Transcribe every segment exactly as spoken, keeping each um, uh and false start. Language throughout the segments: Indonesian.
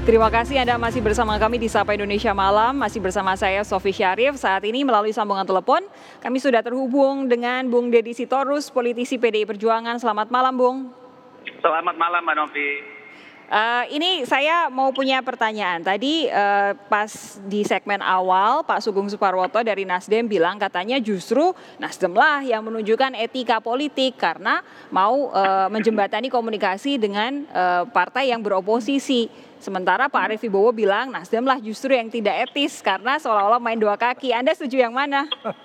Terima kasih Anda masih bersama kami di Sapa Indonesia Malam, masih bersama saya Sofi Syarif. Saat ini melalui sambungan telepon, kami sudah terhubung dengan Bung Deddy Sitorus, politisi P D I Perjuangan. Selamat malam, Bung. Selamat malam, Mbak Novi. Uh, ini saya mau punya pertanyaan. Tadi uh, pas di segmen awal Pak Sugeng Suparwoto dari Nasdem bilang katanya justru Nasdem lah yang menunjukkan etika politik karena mau uh, menjembatani komunikasi dengan uh, partai yang beroposisi. Sementara Pak Arief Wibowo bilang Nasdem lah justru yang tidak etis karena seolah-olah main dua kaki. Anda setuju yang mana?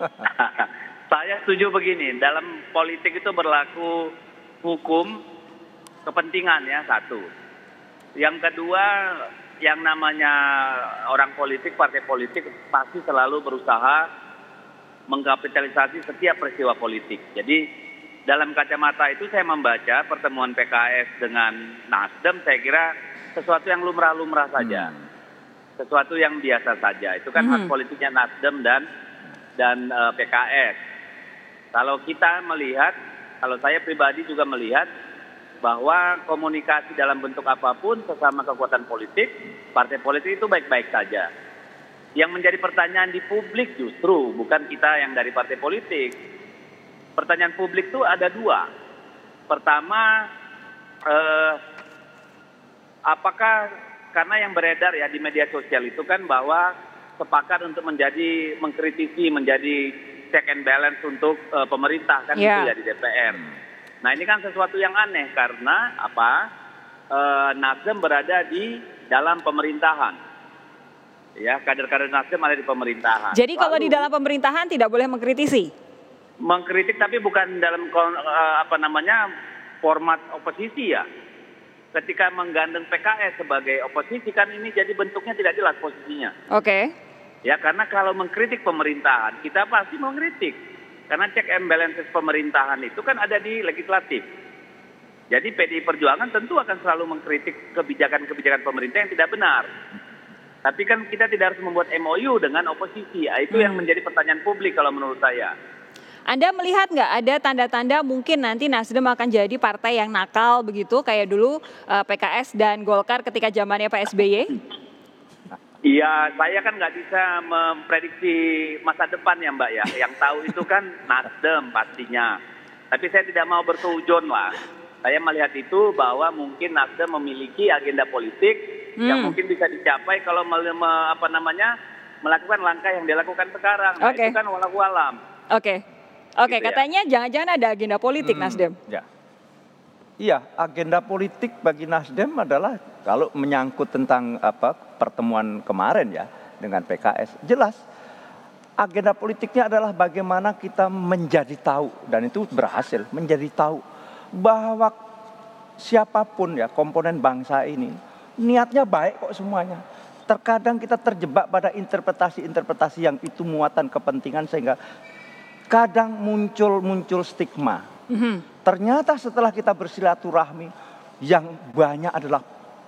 Saya setuju begini, dalam politik itu berlaku hukum kepentingan ya, satu. Yang kedua, yang namanya orang politik, partai politik pasti selalu berusaha mengkapitalisasi setiap peristiwa politik. Jadi dalam kacamata itu saya membaca pertemuan P K S dengan Nasdem, saya kira sesuatu yang lumrah-lumrah saja. Hmm. Sesuatu yang biasa saja. Itu kan hmm. hak politiknya Nasdem dan dan uh, P K S. Kalau kita melihat, kalau saya pribadi juga melihat bahwa komunikasi dalam bentuk apapun sesama kekuatan politik, partai politik itu baik-baik saja. Yang menjadi pertanyaan di publik justru bukan kita yang dari partai politik. Pertanyaan publik itu ada dua. Pertama, eh, apakah karena yang beredar ya di media sosial itu kan bahwa sepakat untuk menjadi mengkritisi, menjadi check and balance untuk eh, pemerintah kan yeah. itu ya di D P R. Nah ini kan sesuatu yang aneh karena apa? E, Nasdem berada di dalam pemerintahan, ya kader-kader Nasdem ada di pemerintahan. Jadi Lalu, kalau di dalam pemerintahan tidak boleh mengkritisi? Mengkritik tapi bukan dalam e, apa namanya format oposisi ya. Ketika menggandeng P K S sebagai oposisi kan ini jadi bentuknya tidak jelas posisinya. Oke. Okay. Ya karena kalau mengkritik pemerintahan kita pasti mengkritik. Karena check and balances pemerintahan itu kan ada di legislatif. Jadi P D I Perjuangan tentu akan selalu mengkritik kebijakan-kebijakan pemerintah yang tidak benar. Tapi kan kita tidak harus membuat M O U dengan oposisi. Itu hmm. yang menjadi pertanyaan publik kalau menurut saya. Anda melihat nggak ada tanda-tanda mungkin nanti Nasdem akan jadi partai yang nakal begitu kayak dulu uh, P K S dan Golkar ketika zamannya Pak S B Y? Iya, saya kan nggak bisa memprediksi masa depan ya Mbak ya. Yang tahu itu kan Nasdem pastinya. Tapi saya tidak mau bersuudzon lah. Saya melihat itu bahwa mungkin Nasdem memiliki agenda politik hmm. yang mungkin bisa dicapai kalau me, me, apa namanya melakukan langkah yang dilakukan sekarang. Nah, okay. itu kan walau alam. Oke, okay. oke. Okay, gitu katanya ya. Jangan-jangan ada agenda politik hmm. Nasdem. Ya. Iya, agenda politik bagi Nasdem adalah kalau menyangkut tentang apa pertemuan kemarin ya dengan P K S, jelas agenda politiknya adalah bagaimana kita menjadi tahu dan itu berhasil menjadi tahu bahwa siapapun ya komponen bangsa ini niatnya baik kok semuanya. Terkadang kita terjebak pada interpretasi-interpretasi yang itu muatan kepentingan sehingga kadang muncul-muncul stigma. Mm-hmm. Ternyata setelah kita bersilaturahmi yang banyak adalah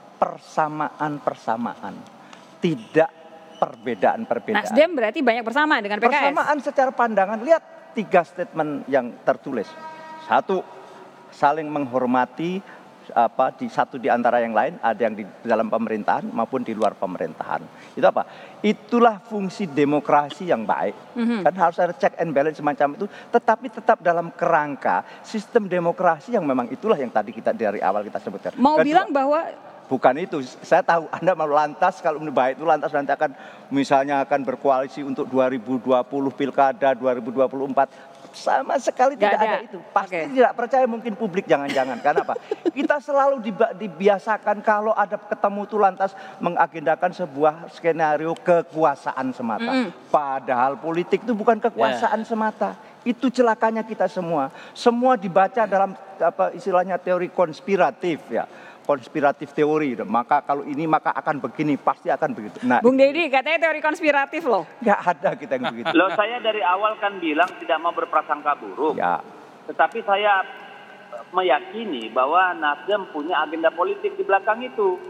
persamaan-persamaan, tidak perbedaan-perbedaan. Nasdem berarti banyak bersama dengan P K S? Persamaan secara pandangan, lihat tiga statement yang tertulis. Satu, saling menghormati apa di satu di antara yang lain, ada yang di dalam pemerintahan maupun di luar pemerintahan. Itu apa? Itulah fungsi demokrasi yang baik. Mm-hmm. Kan harus ada check and balance semacam itu, tetapi tetap dalam kerangka sistem demokrasi yang memang itulah yang tadi kita dari awal kita sebutkan. Mau Kedua, bilang bahwa bukan itu, saya tahu Anda mau lantas kalau baik itu lantas nanti akan misalnya akan berkoalisi untuk dua ribu dua puluh pilkada, dua ribu dua puluh empat. Sama sekali tidak ada. ada itu. Pasti okay. tidak percaya mungkin publik jangan-jangan. Karena apa? Kita selalu dibiasakan kalau ada ketemu itu lantas mengagendakan sebuah skenario kekuasaan semata. Mm. Padahal politik itu bukan kekuasaan yeah. semata. Itu celakanya kita semua. Semua dibaca dalam apa istilahnya teori konspiratif ya. Konspiratif teori, maka kalau ini maka akan begini, pasti akan begitu. Nah, Bung Deddy katanya teori konspiratif loh. Nggak ada kita yang begitu. Loh saya dari awal kan bilang tidak mau berprasangka buruk. Ya. Tetapi saya meyakini bahwa Nasdem punya agenda politik di belakang itu.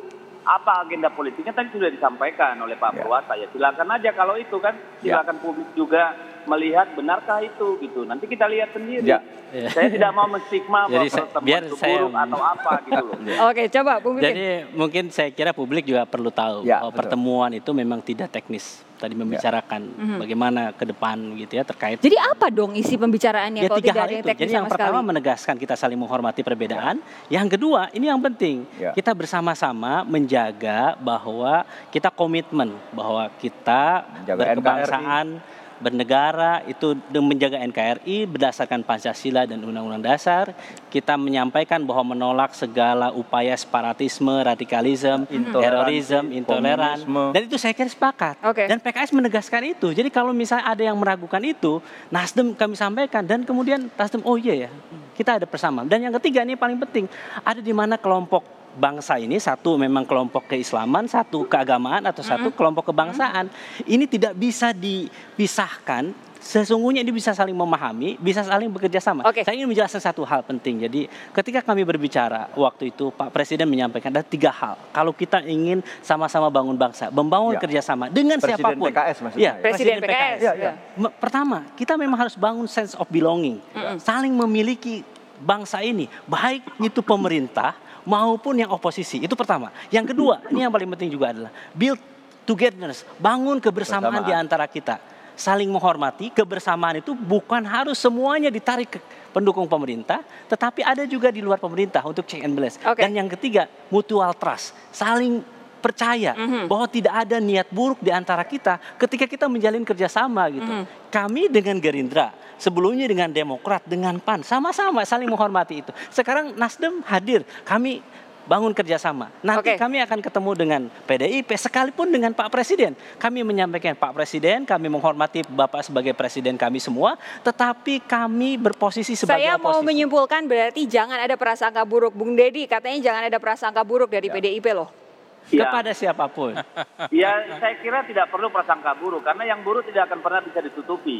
apa agenda politiknya tadi sudah disampaikan oleh Pak Ya. Purwata. Ya silakan aja kalau itu kan, silakan publik juga melihat benarkah itu gitu. Nanti kita lihat sendiri. Ya. Saya tidak mau menstigma Jadi bahwa saya- pertemuan biar itu saya- buruk atau apa gitu loh. Oke, coba Bung Pipin. Jadi mungkin saya kira publik juga perlu tahu Ya, bahwa betul. pertemuan itu memang tidak teknis. Tadi membicarakan bagaimana ke depan gitu ya terkait Jadi apa dong isi pembicaraannya ya kalau tiga tidak hal ada yang itu. teknis Jadi yang sama pertama sekali? menegaskan kita saling menghormati perbedaan. Yang kedua ini yang penting Ya. kita bersama-sama menjaga bahwa kita komitmen bahwa kita Menjaga berkebangsaan, bernegara itu dengan menjaga N K R I berdasarkan Pancasila dan Undang-Undang Dasar. Kita menyampaikan bahwa menolak segala upaya separatisme, radikalisme, Intoleransi, terorisme, intoleran. komunisme. Dan itu saya kira sepakat. Oke. Dan P K S menegaskan itu. Jadi kalau misalnya ada yang meragukan itu, Nasdem kami sampaikan dan kemudian Nasdem oh iya ya, kita ada persamaan. Dan yang ketiga ini paling penting, ada di mana kelompok bangsa ini satu memang kelompok keislaman, satu keagamaan atau satu kelompok kebangsaan. Ini tidak bisa dipisahkan. Sesungguhnya ini bisa saling memahami, bisa saling bekerja sama. Oke. Saya ingin menjelaskan satu hal penting. Jadi ketika kami berbicara waktu itu Pak Presiden menyampaikan ada tiga hal. Kalau kita ingin sama-sama bangun bangsa, membangun Ya. kerjasama dengan Presiden siapapun. P K S maksudnya Iya, ya? Presiden P K S. Ya, ya. Me- Pertama, kita memang harus bangun sense of belonging. Saling memiliki bangsa ini, baik itu pemerintah maupun yang oposisi. Itu pertama. Yang kedua, ini yang paling penting juga adalah build togetherness, bangun kebersamaan Bersamaan. di antara kita. Saling menghormati, kebersamaan itu bukan harus semuanya ditarik ke pendukung pemerintah, tetapi ada juga di luar pemerintah untuk check and balance. Oke. Dan yang ketiga, mutual trust, saling percaya bahwa tidak ada niat buruk di antara kita ketika kita menjalin kerjasama gitu. Kami dengan Gerindra, sebelumnya dengan Demokrat, dengan P A N, sama-sama saling menghormati itu. Sekarang Nasdem hadir, kami bangun kerjasama. Nanti Oke. kami akan ketemu dengan P D I P, sekalipun dengan Pak Presiden. Kami menyampaikan Pak Presiden, kami menghormati Bapak sebagai Presiden kami semua, tetapi kami berposisi sebagai Saya mau oposisi. menyimpulkan berarti jangan ada prasangka buruk. Bung Dedi katanya jangan ada prasangka buruk dari P D I P loh. Ya. Kepada siapapun. Ya, saya kira tidak perlu prasangka buruk karena yang buruk tidak akan pernah bisa ditutupi.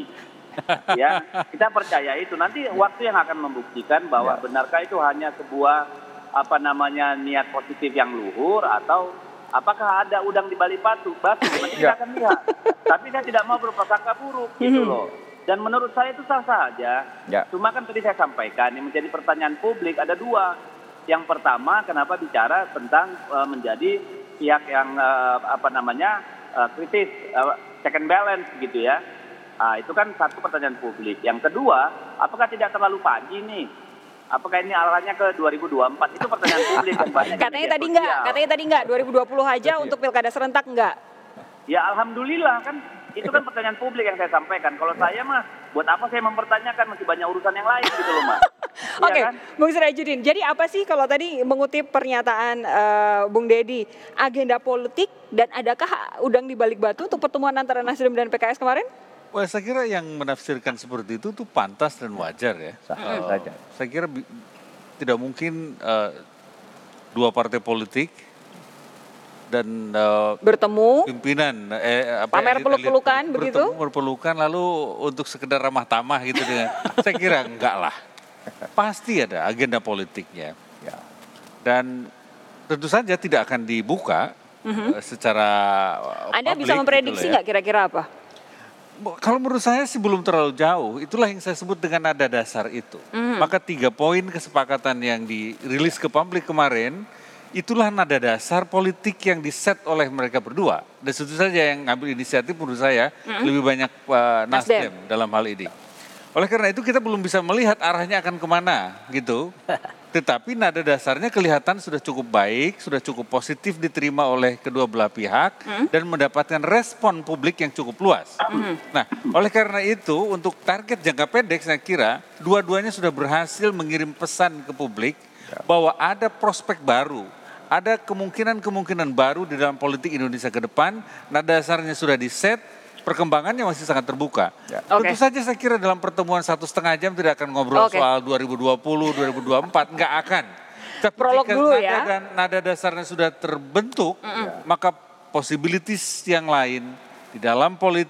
Ya, kita percaya itu. Nanti waktu yang akan membuktikan bahwa Ya. benarkah itu hanya sebuah apa namanya niat positif yang luhur atau apakah ada udang di balik batu? Batu nanti kita Ya. akan lihat. Tapi saya tidak mau berprasangka buruk gitu loh. Dan menurut saya itu sah-sah aja. Ya. Cuma kan tadi saya sampaikan yang menjadi pertanyaan publik ada dua. Yang pertama, kenapa bicara tentang uh, menjadi pihak yang uh, apa namanya uh, kritis, uh, check and balance gitu ya. Nah, itu kan satu pertanyaan publik. Yang kedua, apakah tidak terlalu pagi nih? Apakah ini arahnya ke dua ribu dua puluh empat? Itu pertanyaan publik yang banyak. di Katanya media tadi enggak, sosial. katanya tadi enggak dua ribu dua puluh aja untuk pilkada serentak enggak. Ya alhamdulillah kan itu kan pertanyaan publik yang saya sampaikan. Kalau saya mah buat apa saya mempertanyakan, masih banyak urusan yang lain gitu loh Mas. Iya Oke, kan? Bung Sirajudin. Jadi apa sih kalau tadi mengutip pernyataan eh, Bung Dedi, agenda politik dan adakah udang di balik batu untuk pertemuan antara Nasdem dan P K S kemarin? Wah, saya kira yang menafsirkan seperti itu tuh pantas dan wajar ya. Sah Eh, saja. Saya kira bi- tidak mungkin eh, dua partai politik dan eh, Bertemu, pimpinan eh, apa, Pamer elit-elit peluk-pelukan, bertemu, begitu? berpelukan lalu untuk sekedar ramah tamah gitu dengan saya kira enggak lah. Pasti ada agenda politiknya. Ya. Dan tentu saja tidak akan dibuka eh, secara eh, Anda publik bisa gitu memprediksi loh ya. nggak kira-kira apa? Kalau menurut saya sih belum terlalu jauh. Itulah yang saya sebut dengan nada dasar itu. Maka tiga poin kesepakatan yang dirilis ke publik kemarin, itulah nada dasar politik yang diset oleh mereka berdua. Dan tentu saja yang ngambil inisiatif menurut saya lebih banyak uh, Nasdem dalam hal ini. Oleh karena itu kita belum bisa melihat arahnya akan kemana gitu. Tetapi nada dasarnya kelihatan sudah cukup baik, sudah cukup positif diterima oleh kedua belah pihak dan mendapatkan respon publik yang cukup luas. Nah, oleh karena itu untuk target jangka pendek saya kira dua-duanya sudah berhasil mengirim pesan ke publik bahwa ada prospek baru, ada kemungkinan-kemungkinan baru di dalam politik Indonesia ke depan. Nada dasarnya sudah diset, perkembangannya masih sangat terbuka. Ya. Oke. Tentu saja saya kira dalam pertemuan satu setengah jam tidak akan ngobrol Oke. soal dua ribu dua puluh, dua ribu dua puluh empat, nggak akan. Tapi Prolog jika dulu nada ya. dan nada dasarnya sudah terbentuk, maka possibilities yang lain di dalam politik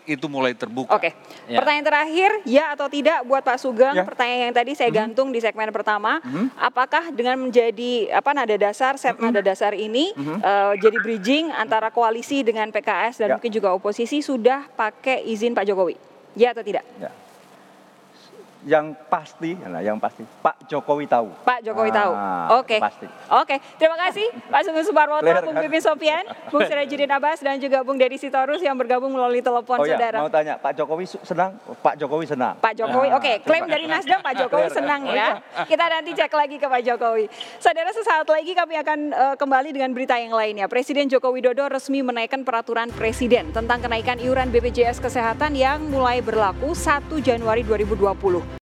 itu mulai terbuka. Oke, Ya. pertanyaan terakhir, ya atau tidak buat Pak Sugeng, Ya. pertanyaan yang tadi saya gantung di segmen pertama, apakah dengan menjadi apa nada dasar, set nada dasar ini eh, jadi bridging antara koalisi dengan P K S dan Ya. mungkin juga oposisi sudah pakai izin Pak Jokowi, ya atau tidak? Ya. Yang pasti, nah yang pasti Pak Jokowi tahu. Pak Jokowi Ah, tahu. Oke. Pasti. Oke, terima kasih Pak Sugeng Suparwoto, Clear, Bung kan? Pipin Sopian, Bung Sirajudin Abbas dan juga Bung Deddy Sitorus yang bergabung melalui telepon Oh ya, saudara. mau tanya Pak Jokowi su- senang? Pak Jokowi senang. Pak Jokowi, Ah, oke, klaim dari Nasdem Pak Jokowi senang ya. Kita nanti cek lagi ke Pak Jokowi. Saudara, sesaat lagi kami akan eh, kembali dengan berita yang lainnya. Presiden Joko Widodo resmi menaikkan peraturan presiden tentang kenaikan iuran B P J S Kesehatan yang mulai berlaku satu Januari dua ribu dua puluh.